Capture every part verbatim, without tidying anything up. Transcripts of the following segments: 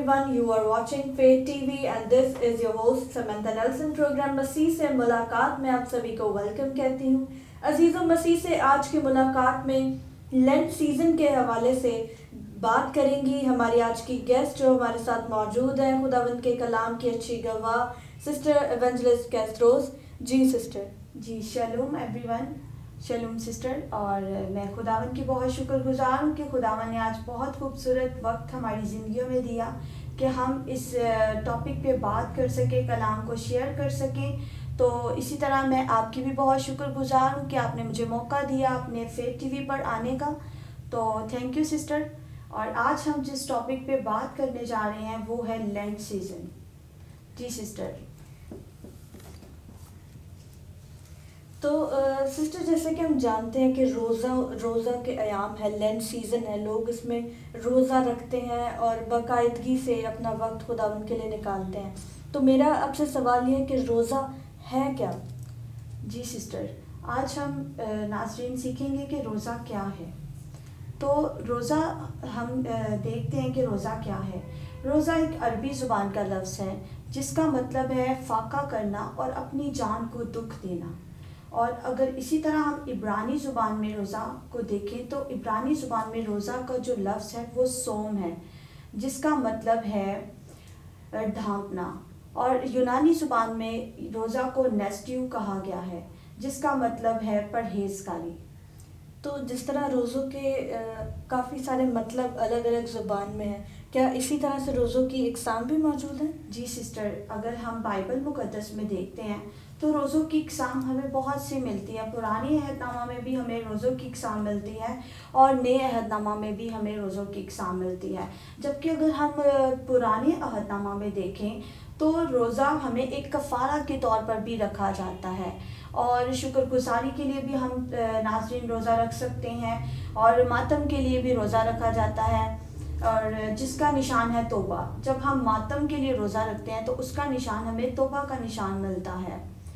everyone, you are watching Faith T V and this is your host Samantha Nelson. Program मसीह से मुलाकात में आप सभी को वेलकम कहती हूँ। अजीज़ों, मसीह से आज की मुलाकात में लेंट सीज़न के हवाले से बात करेंगी। हमारी आज की गेस्ट जो हमारे साथ मौजूद हैं, खुदावंद के कलाम की अच्छी गवाह सिस्टर एवेंजलिस्ट कैस्ट्रोस। जी सिस्टर। जी शलोम एवरीवन, शलोम सिस्टर। और मैं खुदावन की बहुत शुक्रगुजार हूँ कि खुदावन ने आज बहुत खूबसूरत वक्त हमारी ज़िंदगियों में दिया कि हम इस टॉपिक पे बात कर सकें, कलाम को शेयर कर सकें। तो इसी तरह मैं आपकी भी बहुत शुक्रगुजार हूँ कि आपने मुझे मौका दिया अपने फेथ टीवी पर आने का। तो थैंक यू सिस्टर। और आज हम जिस टॉपिक पे बात करने जा रहे हैं वो है लेंट सीज़न। जी सिस्टर। तो सिस्टर uh, जैसे कि हम जानते हैं कि रोज़ा रोज़ा के अयाम है, लेंट सीज़न है, लोग इसमें रोज़ा रखते हैं और बाकायदगी से अपना वक्त खुदावंद के लिए निकालते हैं। तो मेरा आपसे सवाल ये है कि रोज़ा है क्या? जी सिस्टर, आज हम नाज़रीन सीखेंगे कि रोज़ा क्या है। तो रोज़ा हम देखते हैं कि रोज़ा क्या है। रोज़ा एक अरबी ज़ुबान का लफ्ज़ है जिसका मतलब है फाका करना और अपनी जान को दुख देना। और अगर इसी तरह हम इब्रानी ज़ुबान में रोज़ा को देखें तो इब्रानी ज़ुबान में रोज़ा का जो लफ्ज़ है वो सोम है जिसका मतलब है ढांपना। और यूनानी ज़ुबान में रोज़ा को नेस्ट्यू कहा गया है जिसका मतलब है परहेज़गारी। तो जिस तरह रोज़ों के काफ़ी सारे मतलब अलग अलग ज़ुबान में हैं, क्या इसी तरह से रोज़ों की इकसाम भी मौजूद है? जी सिस्टर, अगर हम बाइबल मुक़द्दस में देखते हैं तो रोज़ों की इकसाम हमें बहुत सी मिलती है। पुराने अहदनामा में भी हमें रोज़ों की इकसाम मिलती है और नए अहदनामा में भी हमें रोज़ों की इकसाम मिलती है। जबकि अगर हम पुराने अहदनामा में देखें तो रोज़ा हमें एक कफ़ारा के तौर पर भी रखा जाता है और शुक्रगुजारी के लिए भी हम नाज़रीन रोज़ा रख सकते हैं और मातम के लिए भी रोज़ा रखा जाता है और जिसका निशान है तौबा। जब हम मातम के लिए रोज़ा रखते हैं तो उसका निशान हमें तौबा का निशान मिलता है।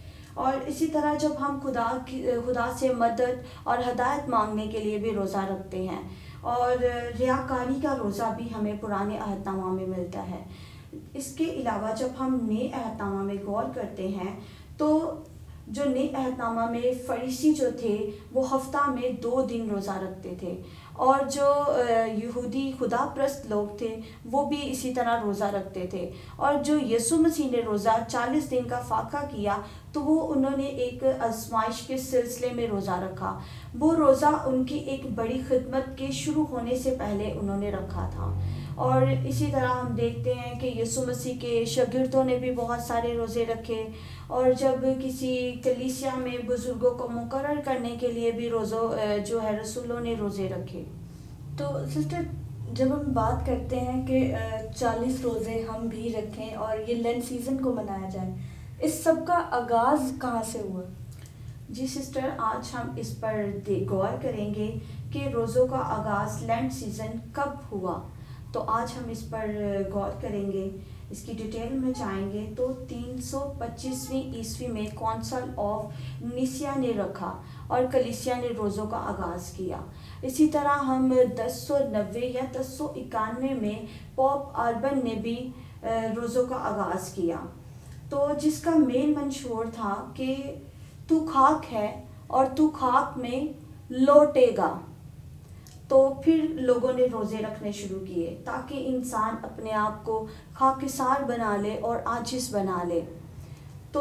और इसी तरह जब हम खुदा की खुदा से मदद और हदायत मांगने के लिए भी रोज़ा रखते हैं और रियाकारी का रोज़ा भी हमें पुराने अहदनामा में मिलता है। इसके अलावा जब हम नए अहदनामा में गौर करते हैं तो जो नए अहदनामा में फरीसी जो थे वो हफ्ता में दो दिन रोज़ा रखते थे और जो यहूदी खुदा प्रस्त लोग थे वो भी इसी तरह रोज़ा रखते थे। और जो यीशु मसीह ने रोज़ा चालीस दिन का फाका किया तो वो उन्होंने एक आज़माइश के सिलसिले में रोज़ा रखा। वो रोज़ा उनकी एक बड़ी खिदमत के शुरू होने से पहले उन्होंने रखा था। और इसी तरह हम देखते हैं कि यीशु मसीह के शागिर्दों ने भी बहुत सारे रोज़े रखे और जब किसी कलीसिया में बुज़ुर्गों को मुकर्रर करने के लिए भी रोज़ों जो है रसूलों ने रोज़े रखे। तो सिस्टर, जब हम बात करते हैं कि चालीस रोज़े हम भी रखें और ये लेंट सीज़न को मनाया जाए, इस सब का आगाज़ कहाँ से हुआ? जी सिस्टर, आज हम इस पर गौर करेंगे कि रोज़ों का आगाज़ लेंट सीज़न कब हुआ। तो आज हम इस पर गौर करेंगे, इसकी डिटेल में जाएंगे। तो तीन सौ पच्चीसवीं ईस्वी में कौंसिल ऑफ निसिया ने रखा और कलीसिया ने रोज़ों का आगाज़ किया। इसी तरह हम दस सौ नब्बे या दस सौ इक्यानवे में पोप अर्बन ने भी रोज़ों का आगाज़ किया। तो जिसका मेन मंशूर था कि तू खाक है और तू खाक में लौटेगा। तो फिर लोगों ने रोज़े रखने शुरू किए ताकि इंसान अपने आप को खाकिसार बना ले और आजिज़ बना ले। तो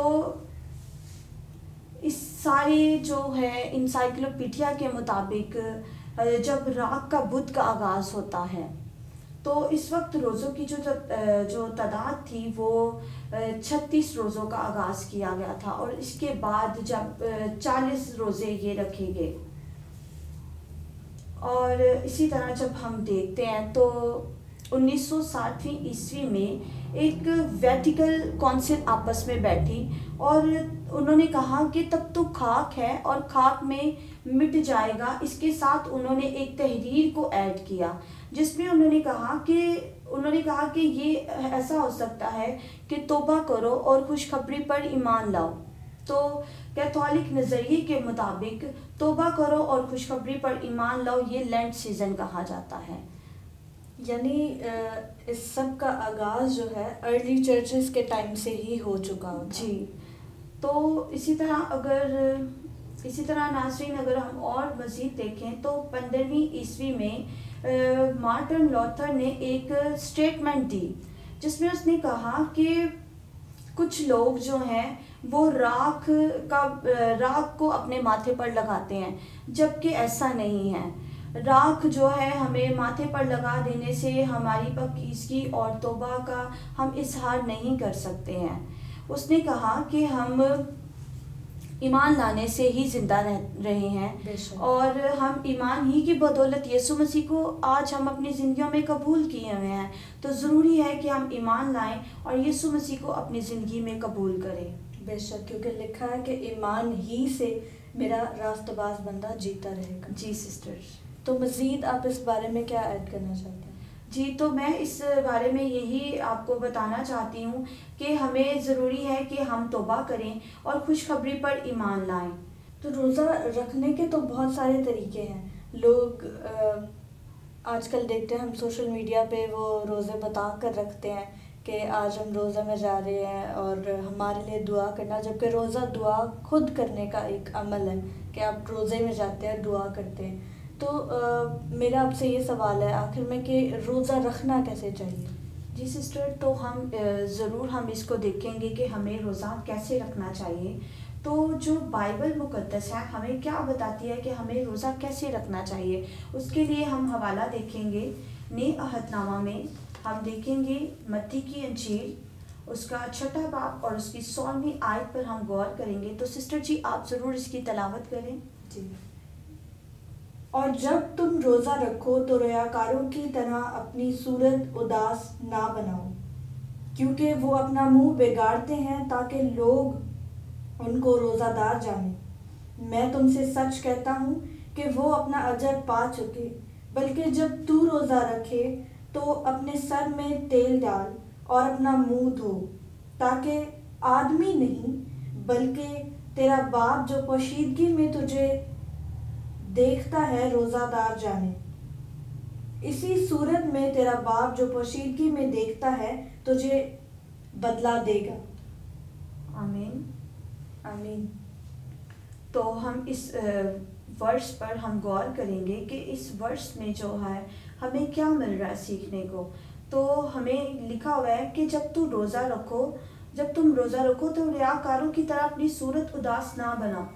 इस सारे जो है इंसाइक्लोपीडिया के मुताबिक जब रात का बुध का आगाज़ होता है तो इस वक्त रोज़ों की जो जो तादाद थी वो छत्तीस रोज़ों का आगाज़ किया गया था और इसके बाद जब चालीस रोज़े ये रखे गए। और इसी तरह जब हम देखते हैं तो उन्नीस सौ साठवीं ईस्वी में एक वेटिकल कौंसिल आपस में बैठी और उन्होंने कहा कि तब तो खाक है और खाक में मिट जाएगा। इसके साथ उन्होंने एक तहरीर को ऐड किया जिसमें उन्होंने कहा कि उन्होंने कहा कि ये ऐसा हो सकता है कि तौबा करो और खुशखबरी पर ईमान लाओ। तो कैथोलिक नज़रिए के मुताबिक तौबा करो और खुशखबरी पर ईमान लाओ ये लेंट सीज़न कहा जाता है। یعنی اس سب کا آغاز جو ہے ارلی چرچز کے ٹائم سے ہی ہو چکا ہو. جی. تو اسی طرح اگر اسی طرح ناظرین اگر ہم اور مزید دیکھیں تو پندرہویں عیسوی میں مارٹن لوتھر نے ایک اسٹیٹمنٹ دی جس میں اس نے کہا کہ کچھ لوگ جو ہیں وہ راکھ کا راکھ کو اپنے ماتھے پر لگاتے ہیں، جبکہ ایسا نہیں ہے. راکھ جو ہے ہمیں ماتھے پر لگا دینے سے ہماری پاکیزگی اور توبہ کا ہم اظہار نہیں کر سکتے ہیں. اس نے کہا کہ ہم ایمان لانے سے ہی زندہ رہ رہے ہیں اور ہم ایمان ہی کی بدولت یسوع مسیح کو آج ہم اپنی زندگیوں میں قبول کیے ہوئے ہیں. تو ضروری ہے کہ ہم ایمان لائیں اور یسوع مسیح کو اپنی زندگی میں قبول کریں. بے شک، کیونکہ لکھا ہے کہ ایمان ہی سے میرا راست باز بندہ جیتا رہے گا. جی سسٹر. تو مزید آپ اس بارے میں کیا ایڈ کرنا چاہتے ہیں؟ جی، تو میں اس بارے میں یہی آپ کو بتانا چاہتی ہوں کہ ہمیں ضروری ہے کہ ہم توبہ کریں اور خوشخبری پر ایمان لائیں. تو روزہ رکھنے کے تو بہت سارے طریقے ہیں. لوگ آج کل دیکھتے ہیں ہم سوشل میڈیا پہ وہ روزے بتا کر رکھتے ہیں کہ آج ہم روزہ میں جا رہے ہیں اور ہمارے لیے دعا کرنا، جبکہ روزہ دعا خود کرنے کا ایک عمل ہے کہ آپ روزے میں جاتے ہیں دعا کرتے ہیں. تو میرا آپ سے یہ سوال ہے آخر میں کہ روزہ رکھنا کیسے چاہیے؟ جی سسٹر، تو ہم ضرور ہم اس کو دیکھیں گے کہ ہمیں روزہ کیسے رکھنا چاہیے. تو جو بائبل مقدس ہے ہمیں کیا بتاتی ہے کہ ہمیں روزہ کیسے رکھنا چاہیے، اس کے لیے ہم حوالہ دیکھیں گے. نئے عہد نامہ میں ہم دیکھیں گے متی کی انجیل اس کا چھٹا باب اور اس کی سولہویں آیت پر ہم غور کریں گے. تو سسٹر جی آپ ضرور اس کی تلاوت کریں. جی. اور جب تم روزہ رکھو تو ریاکاروں کی طرح اپنی صورت اداس نہ بناؤ، کیونکہ وہ اپنا منہ بگاڑتے ہیں تاکہ لوگ ان کو روزہ دار جانیں. میں تم سے سچ کہتا ہوں کہ وہ اپنا اجر پا چکے. بلکہ جب تو روزہ رکھے تو اپنے سر میں تیل ڈال اور اپنا منہ دھو، تاکہ آدمی نہیں بلکہ تیرا باپ جو پوشیدگی میں تجھے دیکھتا ہے روزہ دار جانے. اسی صورت میں تیرا باپ جو پوشیدگی میں دیکھتا ہے تجھے بدلہ دے گا. آمین آمین. تو ہم اس ورس پر ہم غور کریں گے کہ اس ورس میں جو ہے ہمیں کیا مل رہا ہے سیکھنے کو. تو ہمیں لکھا ہوا ہے کہ جب تو روزہ رکھو جب تم روزہ رکھو تو ریاکاروں کی طرح اپنی صورت اداس نہ بناؤ.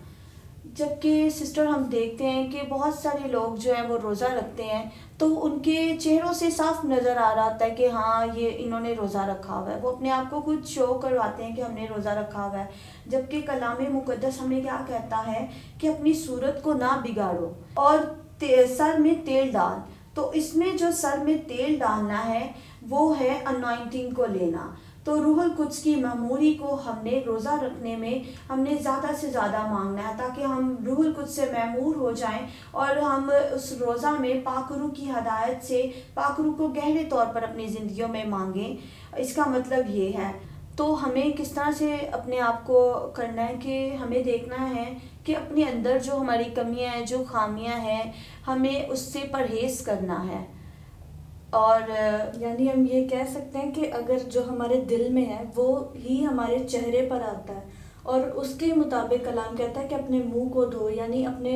جبکہ سسٹر ہم دیکھتے ہیں کہ بہت سارے لوگ جو ہیں وہ روزہ رکھتے ہیں تو ان کے چہروں سے صاف نظر آ رہا ہے کہ ہاں یہ انہوں نے روزہ رکھا ہوا ہے. وہ اپنے آپ کو خود شو کرواتے ہیں کہ ہم نے روزہ رکھا ہوا ہے، جبکہ کلام مقدس ہمیں کیا کہتا ہے کہ اپنی صورت کو نہ بگاڑو اور سر میں تیل ڈال. تو اس میں جو سر میں تیل ڈالنا ہے وہ ہے انوائنٹنگ کو لینا. تو روح القدس کی معموری کو ہم نے روزہ رکھنے میں ہم نے زیادہ سے زیادہ مانگنا ہے تاکہ ہم روح القدس سے معمور ہو جائیں اور ہم اس روزہ میں پاک روح کی ہدایت سے پاک روح کو گہرے طور پر اپنی زندگیوں میں مانگیں. اس کا مطلب یہ ہے. تو ہمیں کس طرح سے اپنے آپ کو کرنا ہے کہ ہمیں دیکھنا ہے کہ اپنے اندر جو ہماری کمیاں ہیں جو خامیاں ہیں ہمیں اس سے پرہیز کرنا ہے. اور یعنی ہم یہ کہہ سکتے ہیں کہ اگر جو ہمارے دل میں ہے وہ ہی ہمارے چہرے پر آتا ہے اور اس کے مطابق کلام کہتا ہے کہ اپنے منہ کو دھو. یعنی اپنے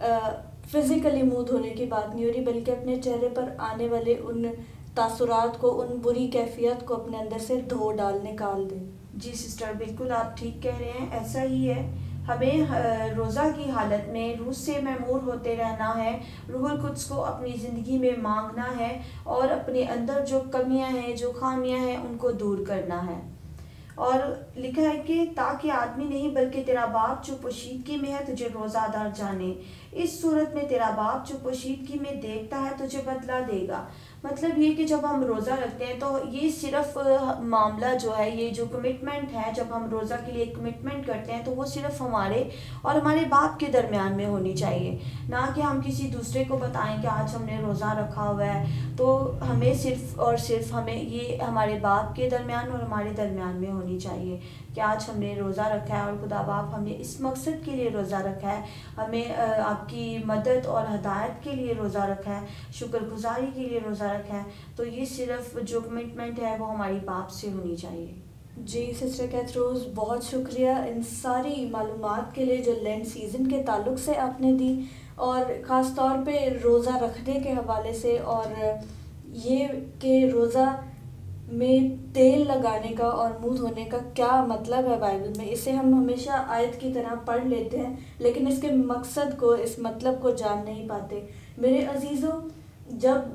فزیکلی منہ دھونے کی بات نہیں ہو رہی بلکہ اپنے چہرے پر آنے والے ان تاثرات کو، ان بری کیفیت کو اپنے اندر سے دھو ڈال نکال دیں. جی سسٹر بالکل آپ ٹھیک کہہ رہے ہیں، ایسا ہی ہے. ہمیں روزہ کی حالت میں روح سے معمور ہوتے رہنا ہے، روح القدس کو اپنی زندگی میں مانگنا ہے اور اپنے اندر جو کمیاں ہیں جو خامیاں ہیں ان کو دور کرنا ہے. اور لکھا ہے کہ تاکہ آدمی نہیں بلکہ تیرا باپ جو پوشیدگی میں ہے تجھے روزہ دار جانے. اس صورت میں تیرا باپ جو پوشیدگی میں دیکھتا ہے تجھے بدلہ دے گا. مطلب یہ کہ جب ہم روزہ رکھتے ہیں تو یہ صرف معاملہ جو ہے یہ جو کمٹمنٹ ہے، جب ہم روزہ کے لیے کمٹمنٹ کرتے ہیں تو وہ صرف ہمارے اور ہمارے باپ کے درمیان میں ہونی چاہیے، نہ کہ ہم کسی دوسرے کو بتائیں کہ آج ہم نے روزہ رکھا ہوا ہے. تو ہمیں صرف اور صرف ہمیں یہ ہمارے باپ کے درمیان اور ہمارے درمیان میں ہونی چاہیے کہ آج ہم نے روزہ رکھا ہے اور خدا باپ ہم نے اس مقصد کے لیے روزہ رکھا ہے، ہمیں آپ کی مدد اور ہدایت کے لیے روزہ رکھا ہے، شکر گزاری کے لیے روزہ رکھا ہے، تو یہ صرف جو کمٹمنٹ ہے وہ ہماری باپ سے ہونی چاہیے۔ جی سسٹر کیتھروز، بہت شکریہ ان ساری معلومات کے لیے جو لینڈ سیزن کے تعلق سے آپ نے دی، اور خاص طور پہ روزہ رکھنے کے حوالے سے، اور یہ کہ روزہ میں تیل لگانے کا اور منہ دھونے کا کیا مطلب ہے بائبل میں۔ اسے ہم ہمیشہ آیت کی طرح پڑھ لیتے ہیں لیکن اس کے مقصد کو، اس مطلب کو جان نہیں پاتے۔ میرے عزیزوں، جب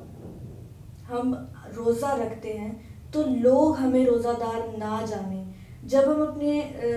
ہم روزہ رکھتے ہیں تو لوگ ہمیں روزہ دار نہ جانیں۔ جب ہم اپنے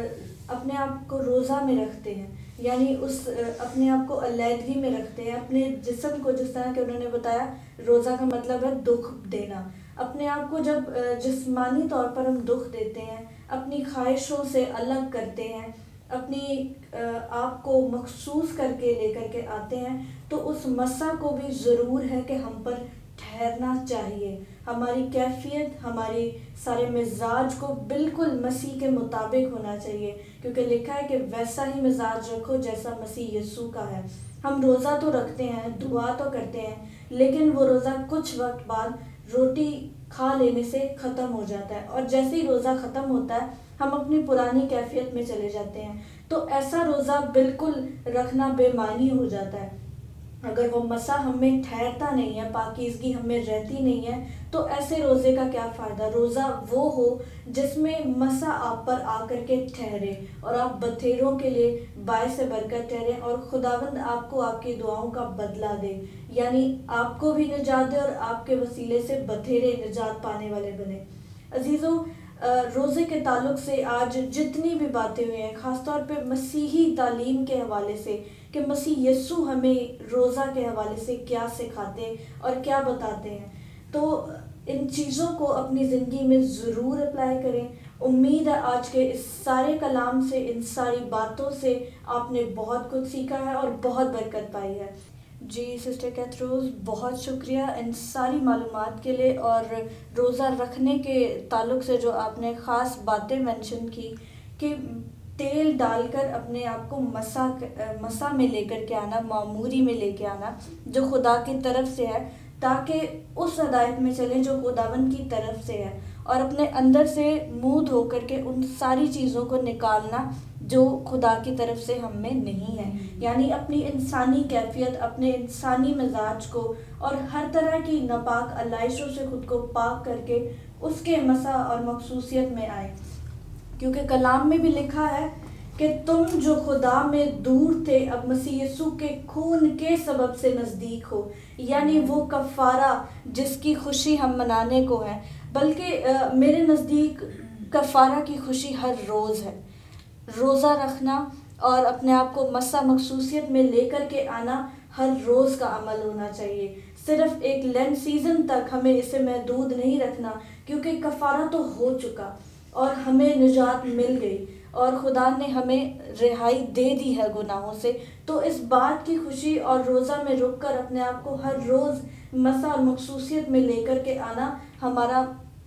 اپنے آپ کو روزہ میں رکھتے ہیں، یعنی اس اپنے آپ کو علیحدگی میں رکھتے ہیں، اپنے جسم کو، جس طرح کہ انہوں نے بتایا روزہ کا مطلب ہے دکھ دینا، اپنے آپ کو جب جسمانی طور پر ہم دکھ دیتے ہیں، اپنی خواہشوں سے الگ کرتے ہیں، اپنی آپ کو مخصوص کر کے لے کر کے آتے ہیں، تو اس مسا کو بھی ضرور ہے کہ ہم پر ٹھہرنا چاہیے۔ ہماری کیفیت، ہماری سارے مزاج کو بالکل مسیح کے مطابق ہونا چاہیے، کیونکہ لکھا ہے کہ ویسا ہی مزاج رکھو جیسا مسیح یسوع کا ہے۔ ہم روزہ تو رکھتے ہیں، دعا تو کرتے ہیں، لیکن وہ روزہ کچھ وقت بعد روٹی کھا لینے سے ختم ہو جاتا ہے، اور جیسے ہی روزہ ختم ہوتا ہے ہم اپنی پرانی کیفیت میں چلے جاتے ہیں۔ تو ایسا روزہ بالکل رکھنا بے معنی ہو جاتا ہے۔ اگر وہ مسا ہم میں ٹھہرتا نہیں ہے، پاکیزگی ہم میں رہتی نہیں ہے، تو ایسے روزے کا کیا فائدہ؟ روزہ وہ ہو جس میں مسا آپ پر آ کر کے ٹھہرے اور آپ بتھیروں کے لیے باعث برکت ٹھہرے، اور خداوند آپ کو آپ کی دعاؤں کا بدلہ دے، یعنی آپ کو بھی نجات دے اور آپ کے وسیلے سے بتھیرے نجات پانے والے بنے۔ عزیزوں، روزے کے تعلق سے آج جتنی بھی باتیں ہوئی ہیں، خاص طور پہ مسیحی تعلیم کے حوالے سے، کہ مسیح یسوع ہمیں روزہ کے حوالے سے کیا سکھاتے اور کیا بتاتے ہیں، تو ان چیزوں کو اپنی زندگی میں ضرور اپلائی کریں۔ امید ہے آج کے اس سارے کلام سے، ان ساری باتوں سے آپ نے بہت کچھ سیکھا ہے اور بہت برکت پائی ہے۔ جی سسٹر کیتھروز، بہت شکریہ ان ساری معلومات کے لیے، اور روزہ رکھنے کے تعلق سے جو آپ نے خاص باتیں مینشن کی، کہ تیل ڈال کر اپنے آپ کو مسا مسا میں لے کر کے آنا، معموری میں لے کے آنا جو خدا کی طرف سے ہے، تاکہ اس ہدایت میں چلیں جو خداوند کی طرف سے ہے، اور اپنے اندر سے منہ دھو کر کے ان ساری چیزوں کو نکالنا جو خدا کی طرف سے ہم میں نہیں ہے، یعنی اپنی انسانی کیفیت، اپنے انسانی مزاج کو اور ہر طرح کی ناپاک علائشوں سے خود کو پاک کر کے اس کے مسا اور مخصوصیت میں آئے، کیونکہ کلام میں بھی لکھا ہے کہ تم جو خدا میں دور تھے اب مسیح یسوع کے خون کے سبب سے نزدیک ہو، یعنی وہ کفارہ جس کی خوشی ہم منانے کو ہے، بلکہ میرے نزدیک کفارہ کی خوشی ہر روز ہے۔ روزہ رکھنا اور اپنے آپ کو مسا مخصوصیت میں لے کر کے آنا ہر روز کا عمل ہونا چاہیے، صرف ایک لینڈ سیزن تک ہمیں اسے محدود نہیں رکھنا، کیونکہ کفارہ تو ہو چکا اور ہمیں نجات مل گئی اور خدا نے ہمیں رہائی دے دی ہے گناہوں سے۔ تو اس بات کی خوشی اور روزہ میں رک کر اپنے آپ کو ہر روز مسا اور مخصوصیت میں لے کر کے آنا ہمارا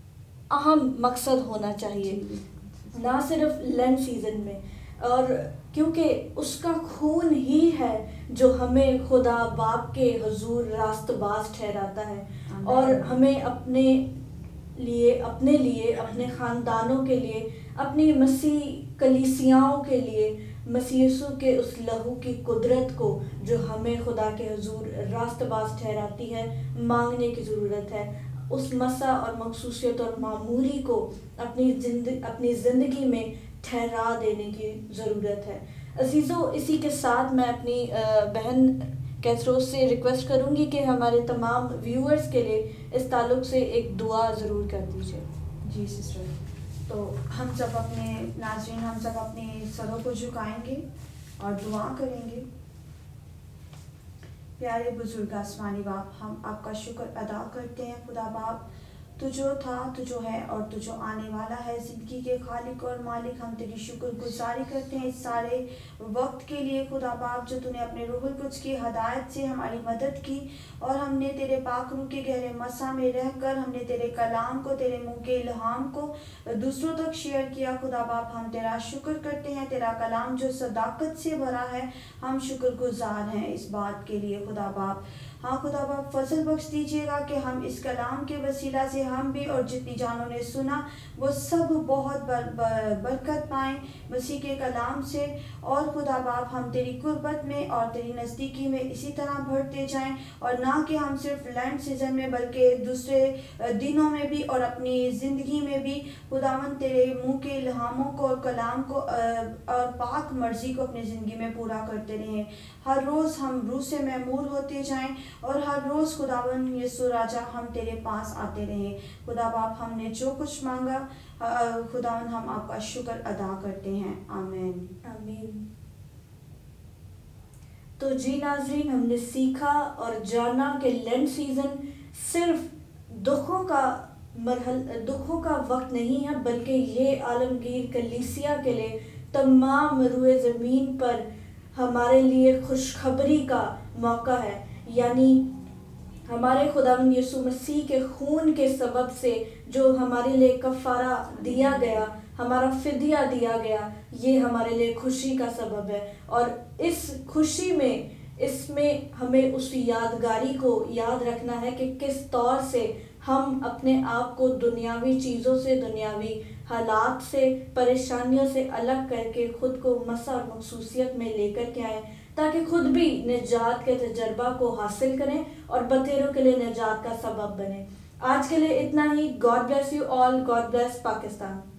اہم مقصد ہونا چاہیے، نہ صرف لینڈ سیزن میں، اور کیونکہ اس کا خون ہی ہے جو ہمیں خدا باپ کے حضور راست باز ٹھہراتا ہے، اور ہمیں اپنے لیے اپنے لیے اپنے خاندانوں کے لیے، اپنی مسیح کلیسیاؤں کے لیے مسیح یسوع کے اس لہو کی قدرت کو جو ہمیں خدا کے حضور راست باز ٹھہراتی ہے مانگنے کی ضرورت ہے۔ اس مسا اور مخصوصیت اور معموری کو اپنی زندگی اپنی زندگی میں ٹھہرا دینے کی ضرورت ہے۔ عزیزوں، اسی کے ساتھ میں اپنی بہن کیتھروز سے ریکویسٹ کروں گی کہ ہمارے تمام ویورز کے لیے اس تعلق سے ایک دعا ضرور کر دیجیے۔ جی سسٹر، تو ہم سب اپنے ناظرین ہم سب اپنے سروں کو جھکائیں گے اور دعا کریں گے۔ پیارے بزرگ آسمانی باپ، ہم آپ کا شکر ادا کرتے ہیں خدا باپ، تو جو تھا، تو جو ہے اور تو جو آنے والا ہے، زندگی کے خالق اور مالک، ہم تیری شکر گزاری کرتے ہیں اس سارے وقت کے لیے خدا باپ، جو تو نے اپنے روح القدس کی ہدایت سے ہماری مدد کی، اور ہم نے تیرے پاک روح کے گہرے مسا میں رہ کر ہم نے تیرے کلام کو، تیرے منہ کے الہام کو دوسروں تک شیئر کیا خدا باپ۔ ہم تیرا شکر کرتے ہیں، تیرا کلام جو صداقت سے بھرا ہے، ہم شکر گزار ہیں اس بات کے لیے خدا باپ۔ ہاں خدا باپ فضل بخش دیجیے گا کہ ہم اس کلام کے وسیلہ سے ہم بھی اور جتنی جانوں نے سنا وہ سب بہت بر بر برکت پائیں مسیح کے کلام سے، اور خدا باپ ہم تیری قربت میں اور تیری نزدیکی میں اسی طرح بڑھتے جائیں، اور نہ کہ ہم صرف لینڈ سیزن میں بلکہ دوسرے دنوں میں بھی اور اپنی زندگی میں بھی خداوند تیرے منہ کے الہاموں کو اور کلام کو اور پاک مرضی کو اپنی زندگی میں پورا کرتے رہیں۔ ہر روز ہم روح سے معمور ہوتے جائیں اور ہر روز خداوند یسوع راجا ہم تیرے پاس آتے رہیں۔ خدا باپ ہم نے جو کچھ مانگا خداوند ہم آپ کا شکر ادا کرتے ہیں، آمین آمین۔ تو جی ناظرین، ہم نے سیکھا اور جانا کہ لینڈ سیزن صرف دکھوں کا مرحل دکھوں کا وقت نہیں ہے، بلکہ یہ عالمگیر کلیسیا کے لیے تمام روئے زمین پر ہمارے لیے خوشخبری کا موقع ہے، یعنی ہمارے خداوند یسوع مسیح کے خون کے سبب سے جو ہمارے لیے کفارہ دیا گیا، ہمارا فدیہ دیا گیا، یہ ہمارے لیے خوشی کا سبب ہے، اور اس خوشی میں اس میں ہمیں اس یادگاری کو یاد رکھنا ہے کہ کس طور سے ہم اپنے آپ کو دنیاوی چیزوں سے، دنیاوی حالات سے، پریشانیوں سے الگ کر کے خود کو مسا اور مخصوصیت میں لے کر کے آئیں، تاکہ خود بھی نجات کے تجربہ کو حاصل کریں اور بتیروں کے لیے نجات کا سبب بنیں۔ آج کے لیے اتنا ہی۔ God bless you all, God bless Pakistan.